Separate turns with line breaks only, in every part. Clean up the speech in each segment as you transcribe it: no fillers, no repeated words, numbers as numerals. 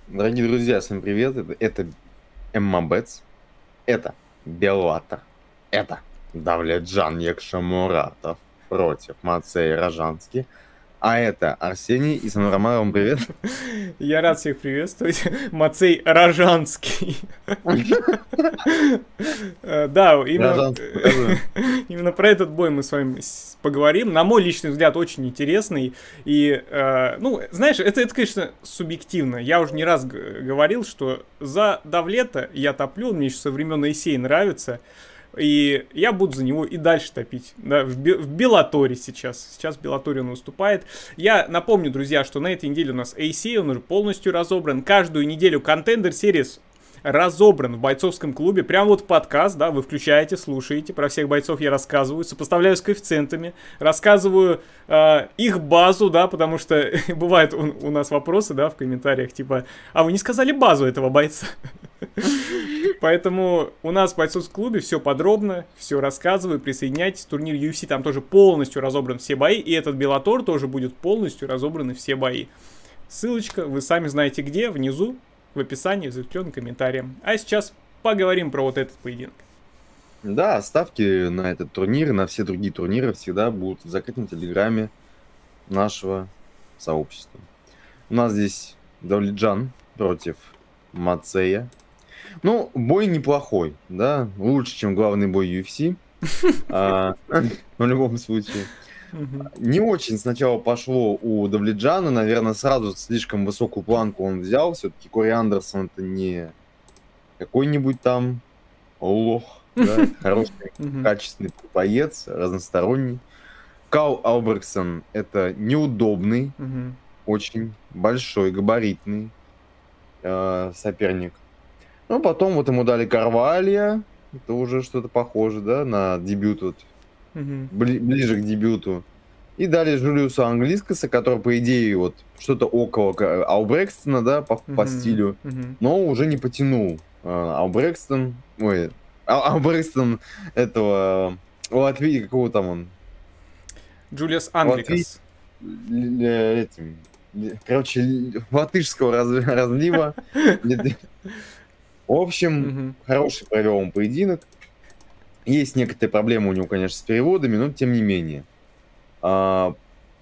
Дорогие друзья, всем привет. Это ММАБЭЦ, это Беллатор, это Давлетжан Якшамуратов против Мацея Рожанский, а это Арсений и Санурамаром, привет.
Я рад всех приветствовать. Мацей Рожанский. Да, именно,
Рожанский, показываем.
именно про этот бой мы с вами поговорим. На мой личный взгляд, очень интересный. И, ну, знаешь, это, конечно, субъективно. Я уже не раз говорил, что за Давлета я топлю, он мне еще со времен Эйсей нравится. И я буду за него и дальше топить. Да, в Беллаторе сейчас. Сейчас в Беллаторе он выступает. Я напомню, друзья, что на этой неделе у нас AC, он уже полностью разобран. Каждую неделю Contender Series разобран в бойцовском клубе. Прям вот подкаст, да, вы включаете, слушаете. Про всех бойцов я рассказываю, сопоставляю с коэффициентами. Рассказываю их базу, да, потому что бывают у нас вопросы, да, в комментариях, типа, а вы не сказали базу этого бойца? Поэтому у нас в бойцовском клубе все подробно, все рассказываю, присоединяйтесь. Турнир UFC там тоже полностью разобран все бои, и этот Беллатор тоже будет полностью разобраны все бои. Ссылочка, вы сами знаете где, внизу, в описании, в закрепленном комментарии. А сейчас поговорим про вот этот поединок.
Да, ставки на этот турнир, на все другие турниры всегда будут в закрытом телеграме нашего сообщества. У нас здесь Давлетжан против Мацея. Ну, бой неплохой, да, лучше, чем главный бой UFC, в любом случае. Не очень сначала пошло у Давлетжана, наверное, сразу слишком высокую планку он взял, все-таки Кори Андерсон это не какой-нибудь там лох, да, это хороший, качественный боец, разносторонний. Кал Албрехтсон это неудобный, очень большой, габаритный соперник. Ну, потом вот ему дали Карвалья. Это уже что-то похоже, да, на дебют, вот, ближе к дебюту. И дали Джулиуса Англискаса, который, по идее, вот, что-то около Албрехтсона, да, по стилю, но уже не потянул. Албрехтсон этого, Латвии, какого там он?
Джулиус Англикас.
Этим, короче, латышского разлива. В общем, хороший провел он поединок. Есть некоторые проблемы у него, конечно, с переводами, но тем не менее. По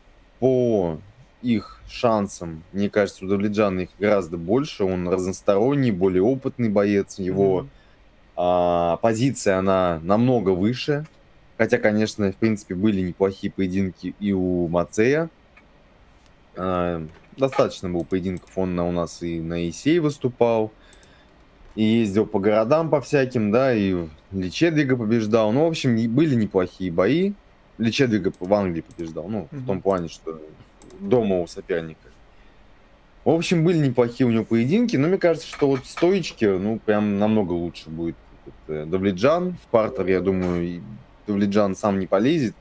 их шансам, мне кажется, у Давлетжана их гораздо больше. Он разносторонний, более опытный боец. Его позиция, она намного выше. Хотя, конечно, в принципе, были неплохие поединки и у Мацея. Достаточно было поединков. Он у нас и на Исей выступал. И ездил по городам по всяким, да, и Личедвига побеждал. Ну, в общем, были неплохие бои. Личедвига в Англии побеждал, ну, в том плане, что дома у соперника. В общем, были неплохие у него поединки, но мне кажется, что вот в стоечке, ну, прям намного лучше будет Давлетжан. В партер, я думаю, Давлетжан сам не полезет,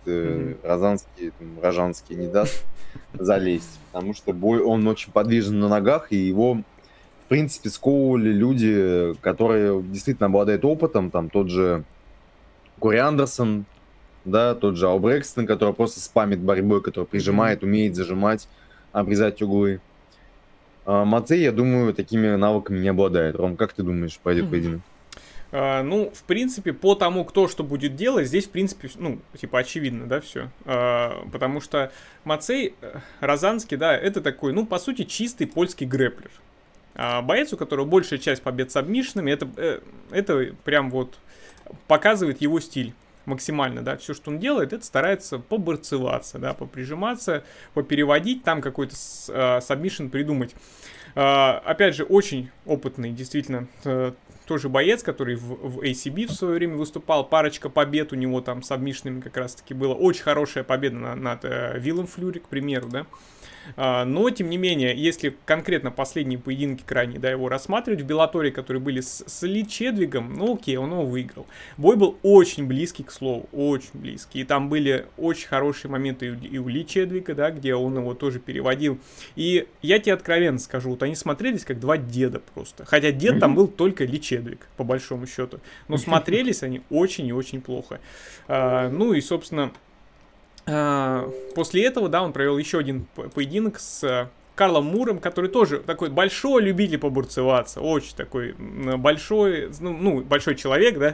Рожанский не даст залезть, потому что бой, он очень подвижен на ногах, и его... В принципе, сковывали люди, которые действительно обладают опытом, там тот же Кори Андерсон, да, тот же Албрехтсон, который просто спамит борьбой, который прижимает, умеет зажимать, обрезать углы. Мацей, я думаю, такими навыками не обладает. Ром, как ты думаешь, пойдет поединок?
Ну, в принципе, по тому, кто что будет делать, здесь, в принципе, ну, типа, очевидно, да, все. Потому что Мацей Розанский, да, это такой, ну, по сути, чистый польский грэплер. Боец, у которого большая часть побед с сабмишинами, это прям вот показывает его стиль максимально, да, все, что он делает, это старается поборцеваться, да, поприжиматься, попереводить, там какой-то сабмишин придумать. Опять же, очень опытный, действительно, тоже боец, который в ACB в свое время выступал, парочка побед у него там с сабмишинами как раз-таки было, очень хорошая победа над Виллом Флюри, к примеру, да. Но, тем не менее, если конкретно последние поединки крайне, да, его рассматривать в Беллаторе, которые были с Ли Чедвигом, ну окей, он его выиграл. Бой был очень близкий, к слову, очень близкий. И там были очень хорошие моменты и у Ли Чедвига, да, где он его тоже переводил. И я тебе откровенно скажу, вот они смотрелись как два деда просто. Хотя дед там был только Ли Чедвиг, по большому счету. Но смотрелись они очень и очень плохо. Ну и, собственно... После этого, да, он провел еще один поединок с Карлом Муром, который тоже такой большой любитель побурцеваться, очень такой большой, ну, большой человек, да,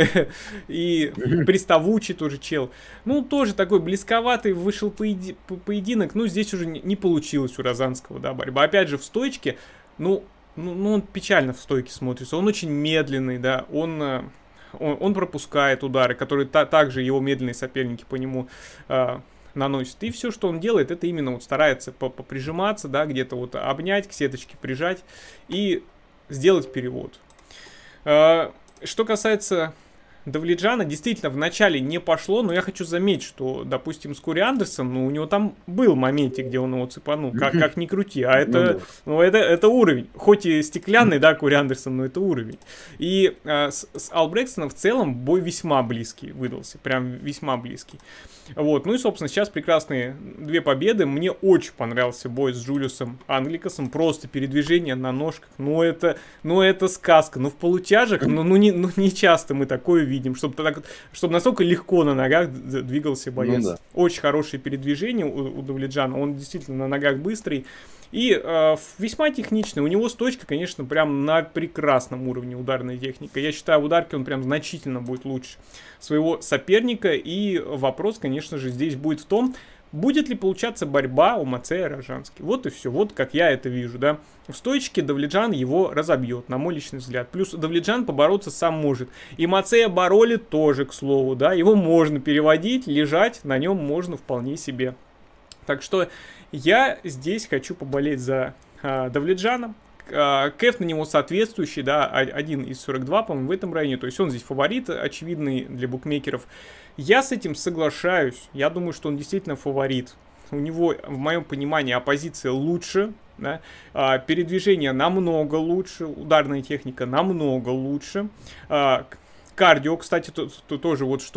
и приставучий тоже чел. Ну, тоже такой близковатый вышел поединок, ну, здесь уже не получилось у Розанского, да, борьба. Опять же, в стойке, ну, он печально в стойке смотрится, он очень медленный, да, он пропускает удары, которые также его медленные соперники по нему наносит. И все, что он делает, это именно вот старается поприжиматься, да, где-то вот обнять, к сеточке прижать и сделать перевод. Что касается Давледжана, действительно, в начале не пошло, но я хочу заметить, что, допустим, с Кори Андерсом, ну, у него там был моментик, где он его цепанул, как ни крути, а это, это уровень, хоть и стеклянный, да, Кори Андерсон, но это уровень. И с Ал Брэкстоном в целом бой весьма близкий выдался, прям весьма близкий. Вот, ну и, собственно, сейчас прекрасные 2 победы. Мне очень понравился бой с Джулиусом Англикасом. Просто передвижение на ножках. Ну это сказка. Ну в полутяжах, не часто мы такое видим, чтобы настолько легко на ногах двигался боец. Ну, да. Очень хорошее передвижение у Давледжана. Он действительно на ногах быстрый. И весьма техничный. У него стойка, конечно, прям на прекрасном уровне ударная техника. Я считаю, в ударке он прям значительно будет лучше своего соперника. И вопрос, конечно же, здесь будет в том, будет ли получаться борьба у Мацея Рожански. Вот и все. Вот как я это вижу, да. В стоечке Давледжан его разобьет, на мой личный взгляд. Плюс Давледжан побороться сам может. И Мацея Бароли тоже, к слову, да. Его можно переводить, лежать, на нем можно вполне себе. Так что я здесь хочу поболеть за Давледжана. Кэф на него соответствующий, да, 1 из 42, по-моему, в этом районе. То есть он здесь фаворит, очевидный для букмекеров. Я с этим соглашаюсь. Я думаю, что он действительно фаворит. У него, в моем понимании, оппозиция лучше. Да? Передвижение намного лучше. Ударная техника намного лучше. Кардио, кстати, тоже вот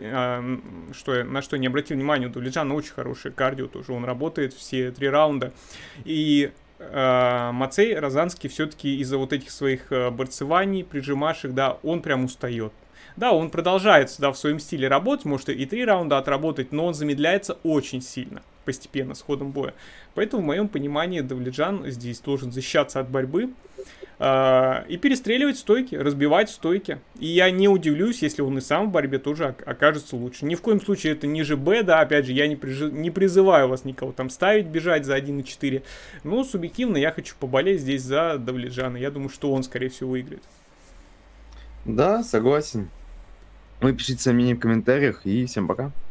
на что не обратил внимания, у Давледжана очень хорошее кардио, тоже он работает все 3 раунда. И Мацей Розанский все-таки из-за вот этих своих борцеваний, прижимашек, да, он прям устает. Да, он продолжает, да, в своем стиле работать, может и 3 раунда отработать, но он замедляется очень сильно, постепенно, с ходом боя. Поэтому, в моем понимании, Давледжан здесь должен защищаться от борьбы и перестреливать стойки, разбивать стойки. И я не удивлюсь, если он и сам в борьбе тоже окажется лучше. Ни в коем случае это ниже Б, да, опять же, я не призываю вас никого там ставить, бежать за 1,4. Но субъективно я хочу поболеть здесь за Давледжана. Я думаю, что он, скорее всего, выиграет.
Да, согласен. Вы пишите свои мнения в комментариях и всем пока.